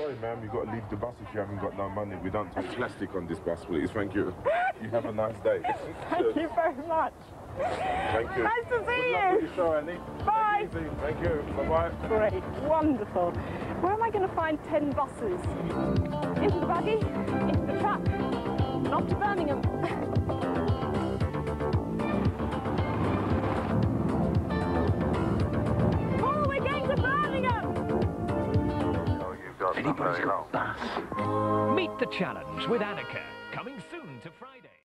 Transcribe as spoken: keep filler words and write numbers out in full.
sorry, ma'am, you've got to leave the bus if you haven't got no money. We don't take plastic on this bus, please. Thank you. You have a nice day. Thank you very much. Thank you. Nice to see Good you. luck with your show, Annie. Bye. Take it easy. Thank you. Bye-bye. Great. Wonderful. Where am I going to find ten buses? Into the buggy, into the truck, and off to Birmingham. Oh, we're going to Birmingham! Oh, you've got Anybody's got a bus. Meet the challenge with Anneka, coming soon to Friday.